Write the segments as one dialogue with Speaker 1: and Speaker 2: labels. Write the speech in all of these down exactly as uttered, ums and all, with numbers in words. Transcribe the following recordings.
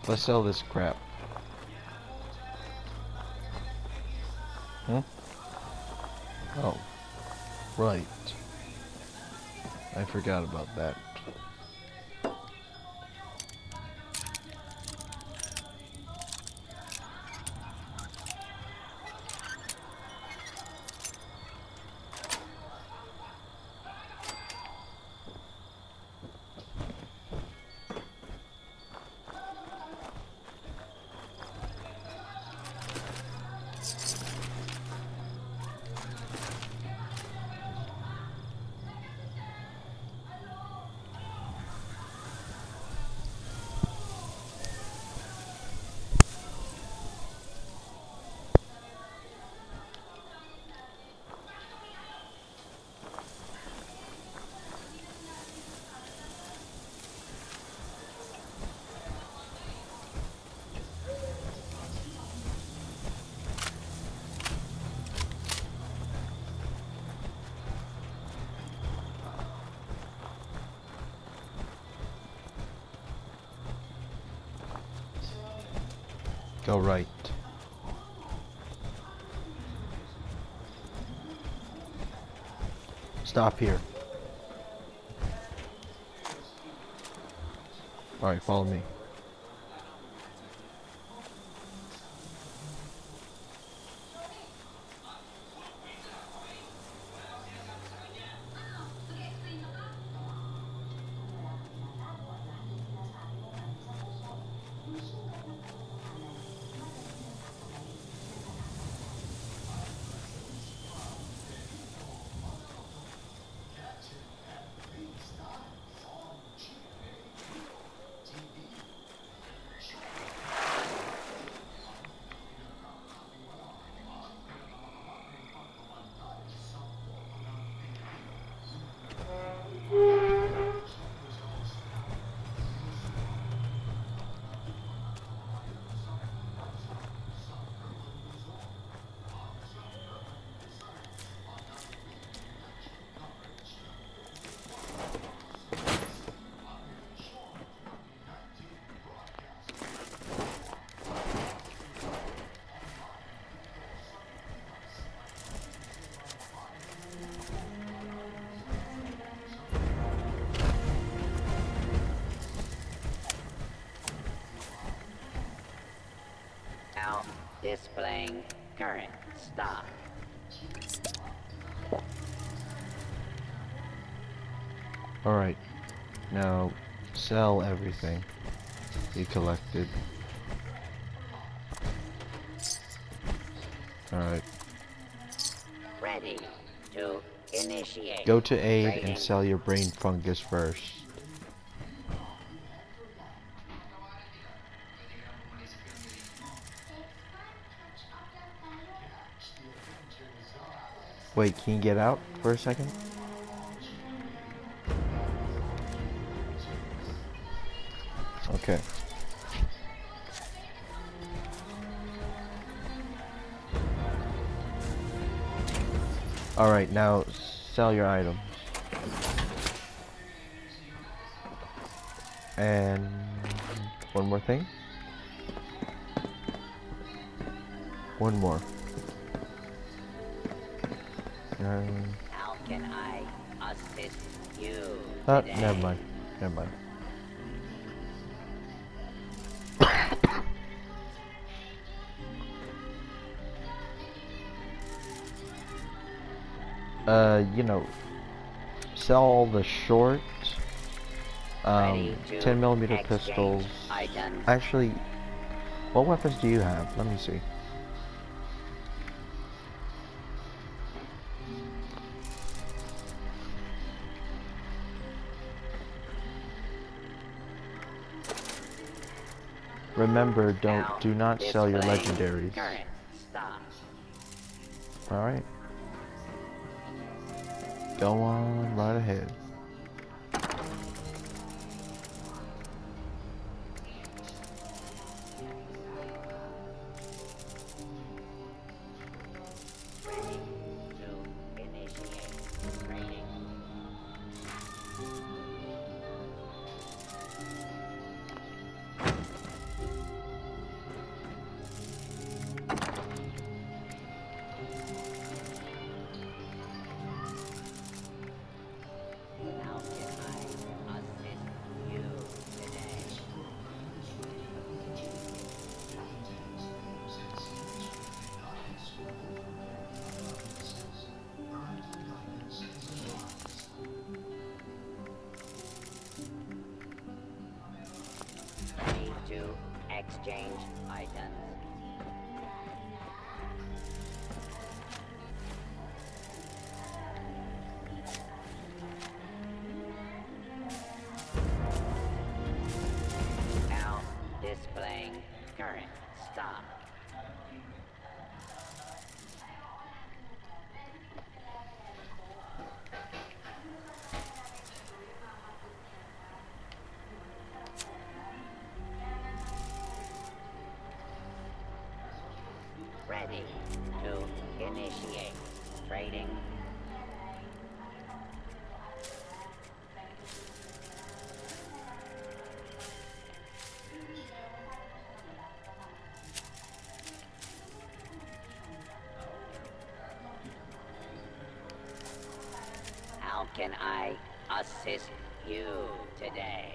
Speaker 1: Let's sell this crap. Hmm? Oh. Right. I forgot about that. Go right. Stop here. Alright, follow me.
Speaker 2: Now displaying current stock.
Speaker 1: Alright. Now sell everything you collected. Alright.
Speaker 2: Ready to initiate.
Speaker 1: Go to aid
Speaker 2: trading.
Speaker 1: and sell your brain fungus first. Wait, can you get out for a second? Okay. Alright, now sell your items. And one more thing. One more. Um,
Speaker 2: How can I assist you
Speaker 1: ah,
Speaker 2: today?
Speaker 1: never mind. Never mind. uh, you know, sell all the short, um,
Speaker 2: Ready to
Speaker 1: ten millimeter
Speaker 2: exchange
Speaker 1: pistols.
Speaker 2: items.
Speaker 1: Actually, what weapons do you have? Let me see. Remember, don't
Speaker 2: Now
Speaker 1: do not sell your
Speaker 2: displaying
Speaker 1: legendaries.
Speaker 2: current stock.
Speaker 1: All right. Go on right ahead.
Speaker 2: Ready to initiate trading. to exchange items. Now displaying current stock. Ready to initiate trading. How can I assist you today?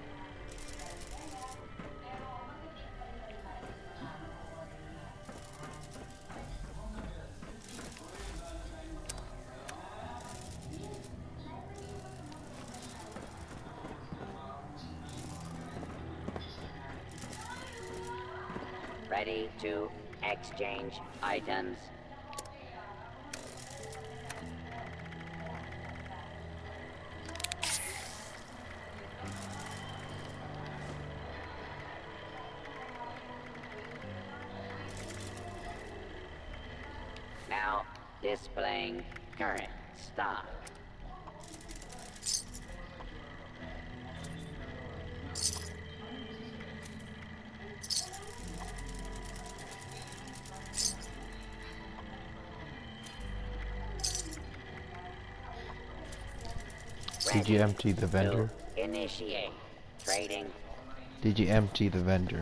Speaker 2: Ready to exchange items. Now displaying current stock.
Speaker 1: Did you empty the vendor?
Speaker 2: To initiate trading.
Speaker 1: Did you empty the vendor?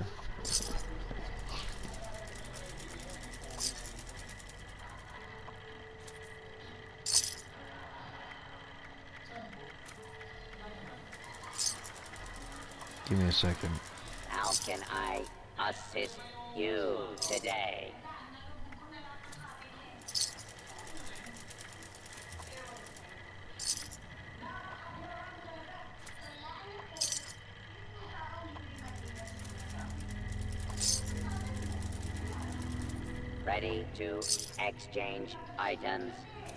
Speaker 1: Give me a second.
Speaker 2: How can I assist you today? Ready to exchange items.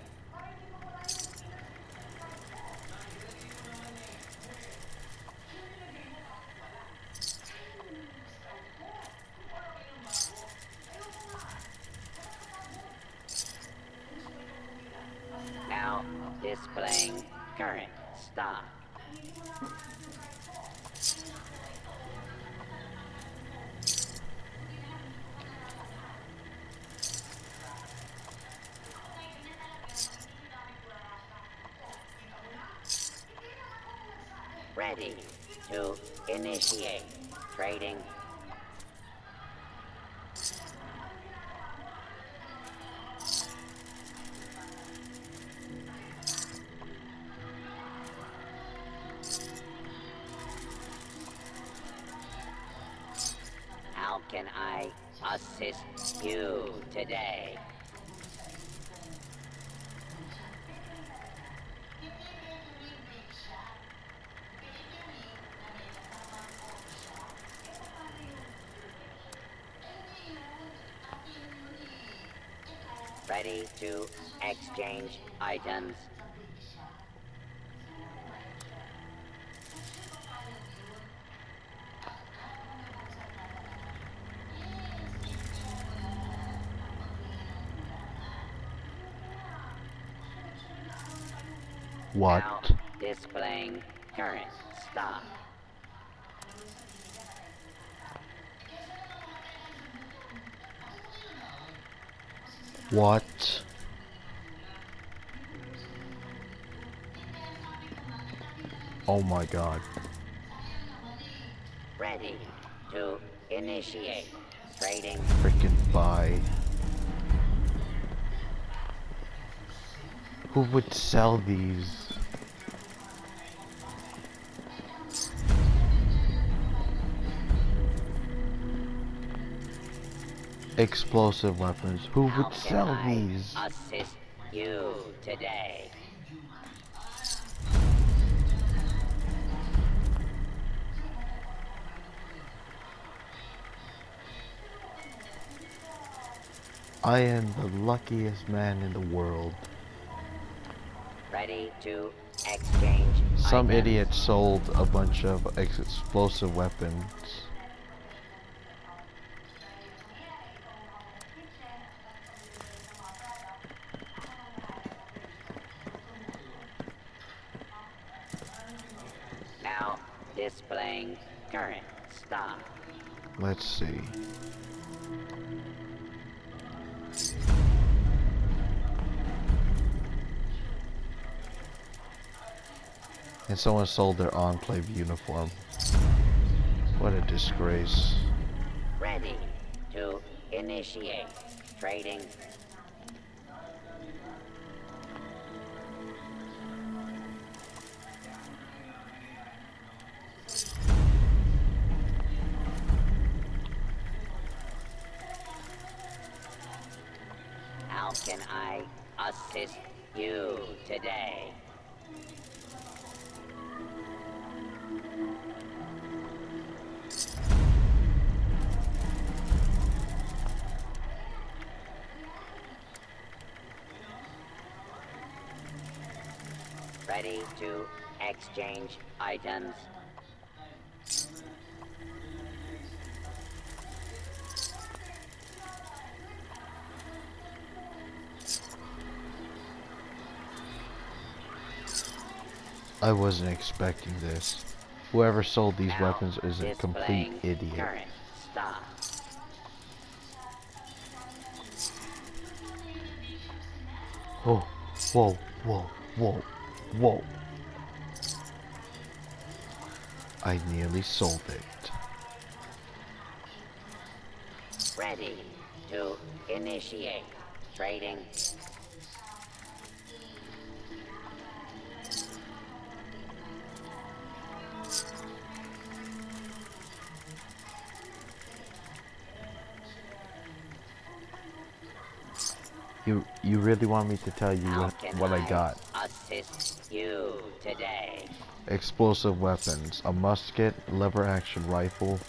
Speaker 2: Now displaying current stock. Ready to initiate trading. How can I assist you today? Ready to exchange items.
Speaker 1: What?
Speaker 2: Now displaying current stock.
Speaker 1: What? Oh my god.
Speaker 2: Ready to initiate trading.
Speaker 1: Freaking buy. Who would sell these? Explosive weapons. Who
Speaker 2: How
Speaker 1: would
Speaker 2: can
Speaker 1: sell
Speaker 2: I
Speaker 1: these?
Speaker 2: assist you today?
Speaker 1: I am the luckiest man in the world.
Speaker 2: Ready to exchange
Speaker 1: Some
Speaker 2: items.
Speaker 1: idiot sold a bunch of ex explosive weapons.
Speaker 2: Now displaying current stock.
Speaker 1: Let's see. And someone sold their Enclave uniform. What a disgrace.
Speaker 2: Ready to initiate trading. How can I assist you today? Ready to exchange items.
Speaker 1: I wasn't expecting this. Whoever sold these
Speaker 2: Now
Speaker 1: weapons is a complete
Speaker 2: displaying
Speaker 1: idiot.
Speaker 2: current stock.
Speaker 1: Oh, whoa, whoa, whoa, whoa. I nearly sold it.
Speaker 2: Ready to initiate trading.
Speaker 1: You you really want me to tell you
Speaker 2: How
Speaker 1: what,
Speaker 2: can
Speaker 1: what I got?
Speaker 2: assist you today?
Speaker 1: Explosive weapons, a musket, lever action rifle.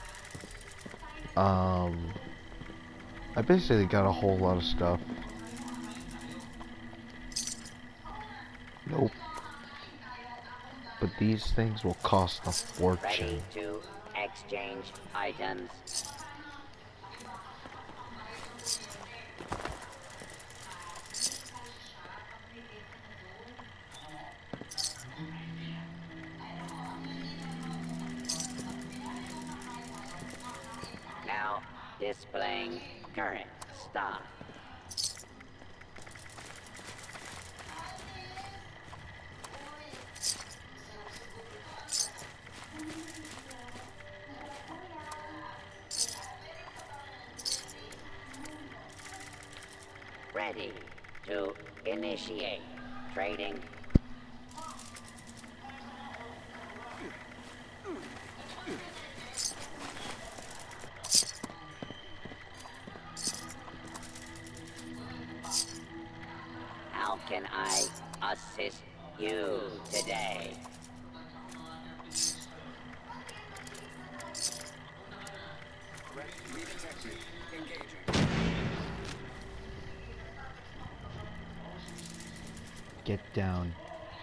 Speaker 1: Um, I basically got a whole lot of stuff. Nope. But these things will cost a fortune.
Speaker 2: Ready to exchange items. Now displaying current stock. Ready to initiate trading. How can I assist you today?
Speaker 1: Get down.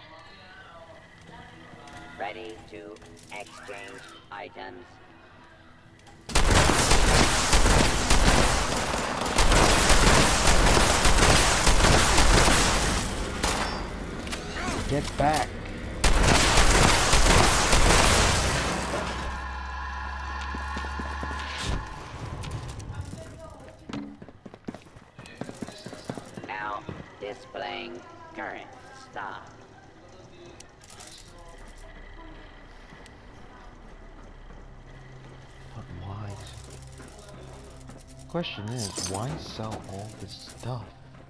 Speaker 2: Ready to exchange items.
Speaker 1: Get back.
Speaker 2: Now displaying current stock.
Speaker 1: But why? Question is, why sell all this stuff?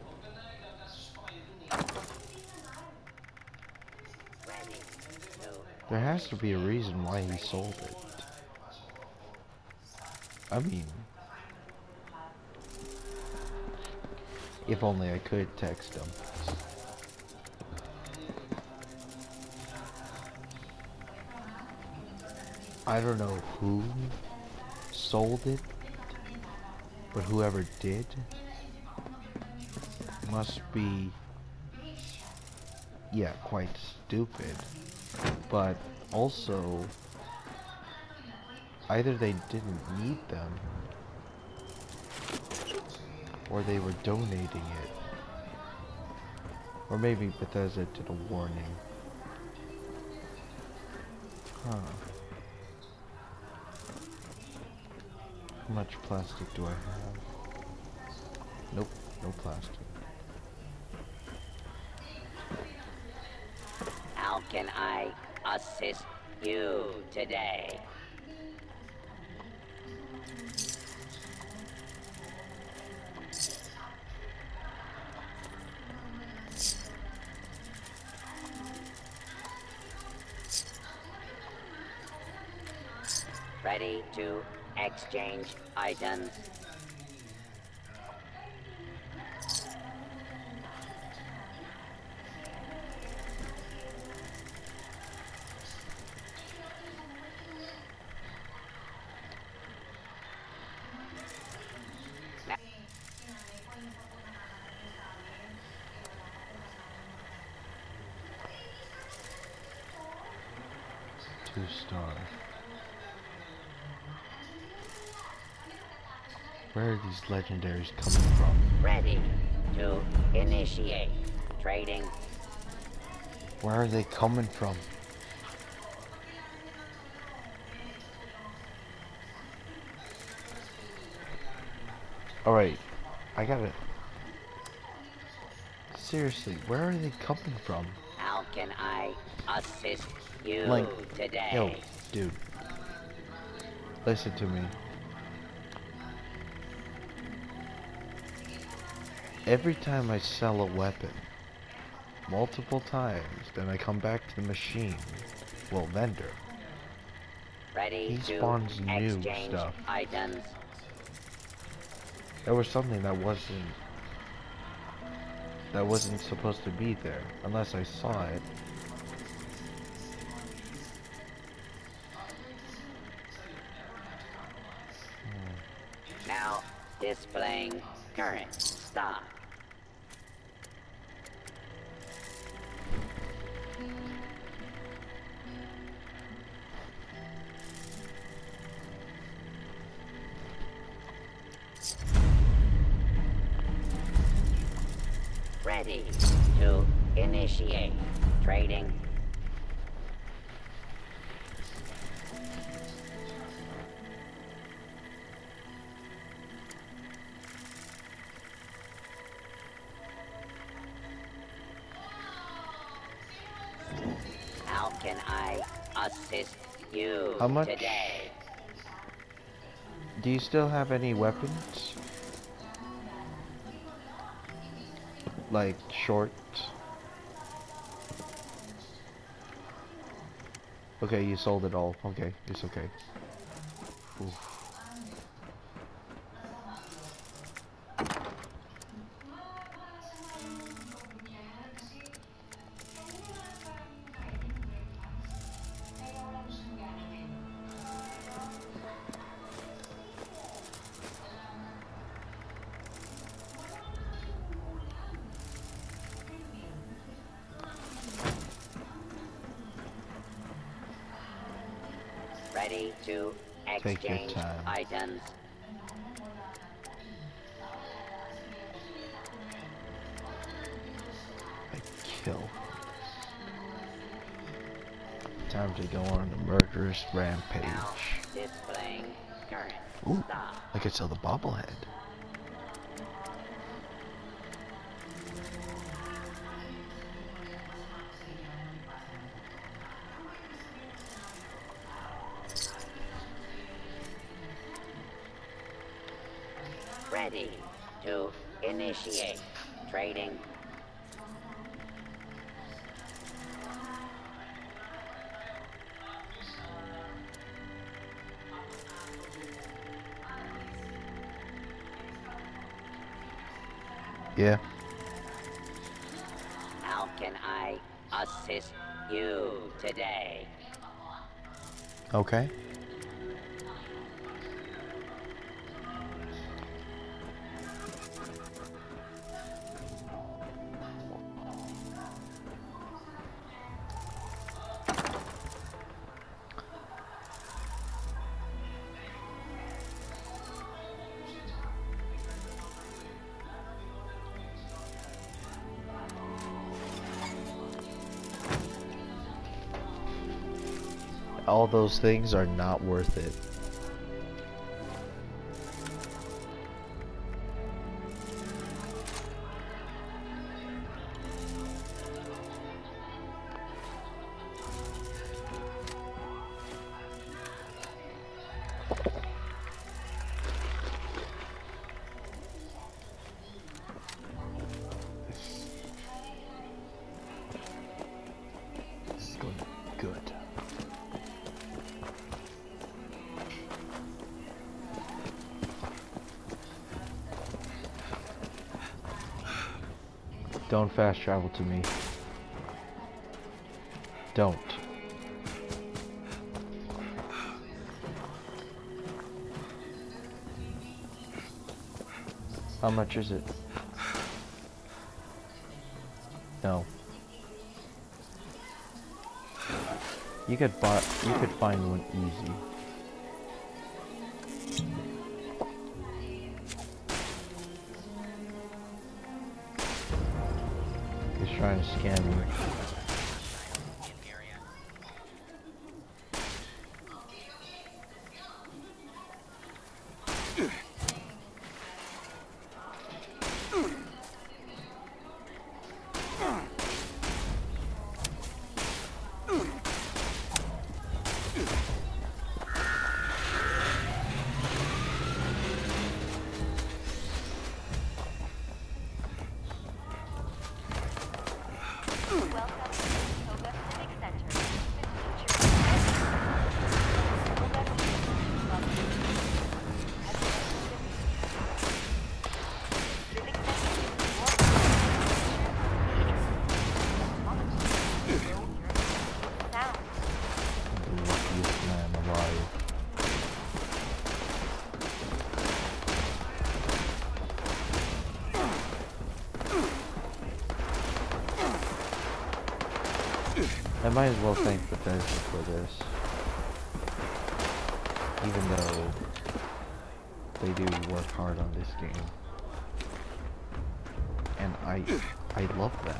Speaker 2: Ready to
Speaker 1: There has to be a reason why he sold it. I mean, if only I could text him. I don't know who sold it, but whoever did, must be, yeah, quite stupid. But also, either they didn't need them, or they were donating it. Or maybe Bethesda did a warning. Huh. How much plastic do I have? Nope, no plastic.
Speaker 2: How can I assist you today? Ready to exchange items.
Speaker 1: Two star. Where are these legendaries coming from?
Speaker 2: Ready to initiate trading.
Speaker 1: Where are they coming from? Alright, I gotta... Seriously, where are they coming from?
Speaker 2: How can I assist you
Speaker 1: Like,
Speaker 2: today?
Speaker 1: yo, dude. Listen to me. Every time I sell a weapon, multiple times, then I come back to the machine, well, vendor.
Speaker 2: Ready
Speaker 1: He
Speaker 2: to
Speaker 1: spawns new
Speaker 2: exchange
Speaker 1: stuff.
Speaker 2: items.
Speaker 1: There was something that wasn't that wasn't supposed to be there, unless I saw it.
Speaker 2: Now displaying current stock. Ready to initiate trading. How can I assist you
Speaker 1: How much?
Speaker 2: today?
Speaker 1: Do you still have any weapons? Like short? Okay, you sold it all. Okay, it's okay. Oof.
Speaker 2: Ready to
Speaker 1: Take your
Speaker 2: exchange
Speaker 1: time.
Speaker 2: items.
Speaker 1: I kill. Time to go on a murderous rampage.
Speaker 2: Now displaying current
Speaker 1: Ooh,
Speaker 2: stock.
Speaker 1: I could sell the bobblehead.
Speaker 2: Ready to initiate trading.
Speaker 1: Yeah.
Speaker 2: How can I assist you today?
Speaker 1: Okay. all those things are not worth it. This is going good. Don't fast travel to me. Don't. How much is it? No. You could buy. You could find one easy. He's trying to scam me. Luckiest man alive. I might as well thank Bethesda for this, even though they do work hard on this game, and I, I love that.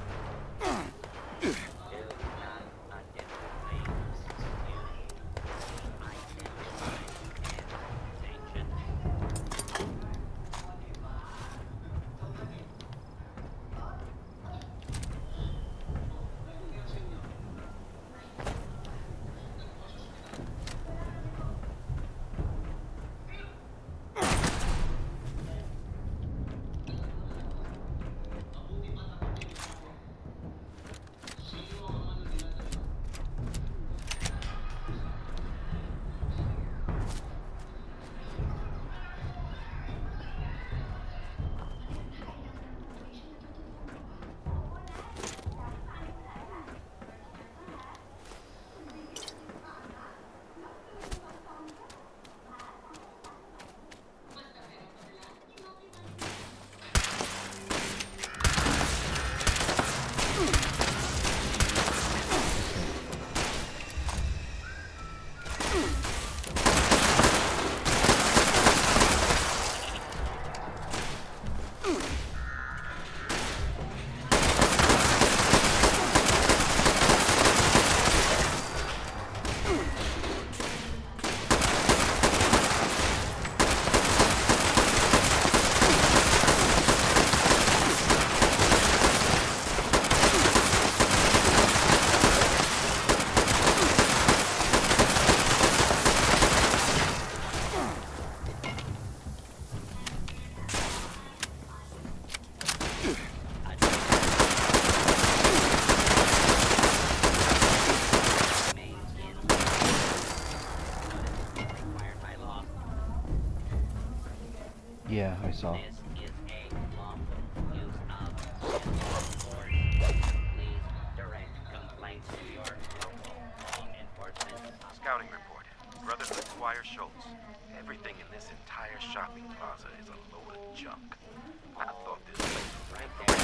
Speaker 1: Yeah, I saw.
Speaker 2: This is a lawful use of force. Please direct complaints to your local law enforcement.
Speaker 3: Scouting report. Brotherhood Squire Schultz. Everything in this entire shopping plaza is a load of junk. I thought this place was right there.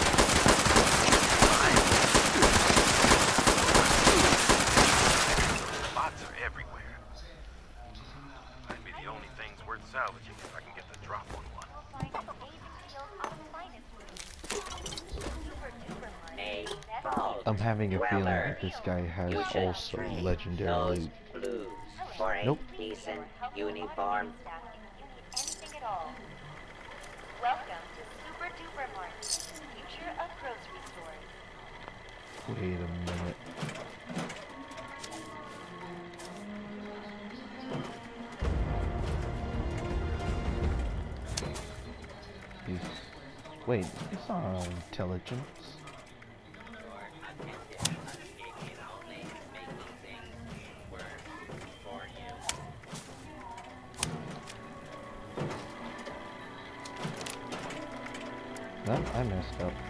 Speaker 3: Spots are everywhere. Might be the only things worth salvaging if I can get the drop on one.
Speaker 2: A false
Speaker 1: I'm having a feeling
Speaker 2: dweller.
Speaker 1: that this guy has
Speaker 2: You should
Speaker 1: also
Speaker 2: treat
Speaker 1: legendary
Speaker 2: those
Speaker 1: loot.
Speaker 2: for a
Speaker 1: Nope.
Speaker 2: decent uniform.
Speaker 4: Anything at all. Welcome to Super Duper Mart, future of grocery stores.
Speaker 1: Wait a minute. He's... Wait, it's not our intelligence.
Speaker 2: Your attentive escaping only making things worse for you.
Speaker 1: No, I messed up.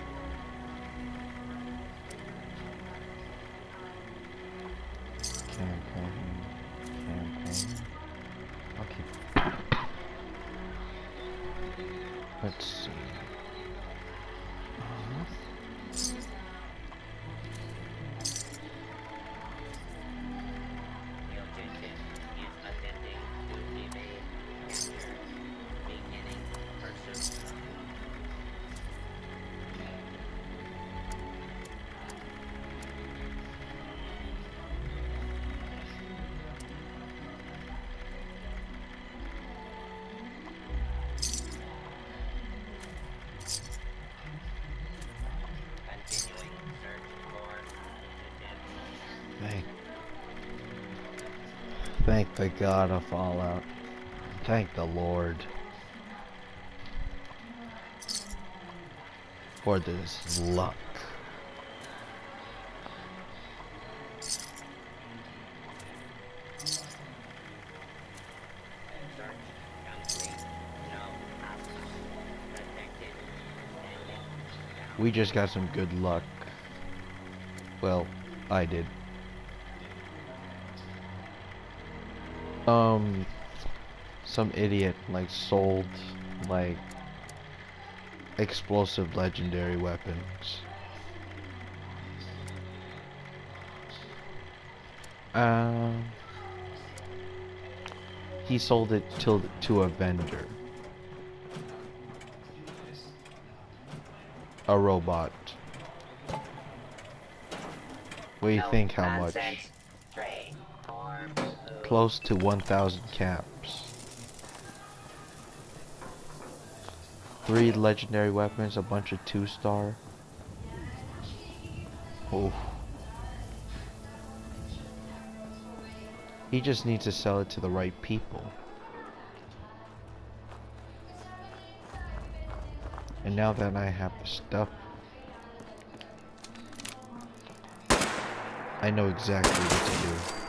Speaker 1: Campaign, campaign. Okay. Let's see. Uh-huh.
Speaker 2: The objective is attempting to evade capture, beginning pursuit. Continuing search for fugitive.
Speaker 1: Thank, thank the God of Fallout. Thank the Lord for this luck.
Speaker 2: Search complete. No outcome detected. Standing down.
Speaker 1: We just got some good luck. Well, I did. Um, some idiot like sold like explosive legendary weapons. Um, he sold it to to a vendor, a robot. What do you
Speaker 2: No
Speaker 1: think? How much?
Speaker 2: nonsense. Trade or move.
Speaker 1: Close to one thousand caps. Three legendary weapons, a bunch of two star. Oh. He just needs to sell it to the right people. And now that I have the stuff, I know exactly what to do.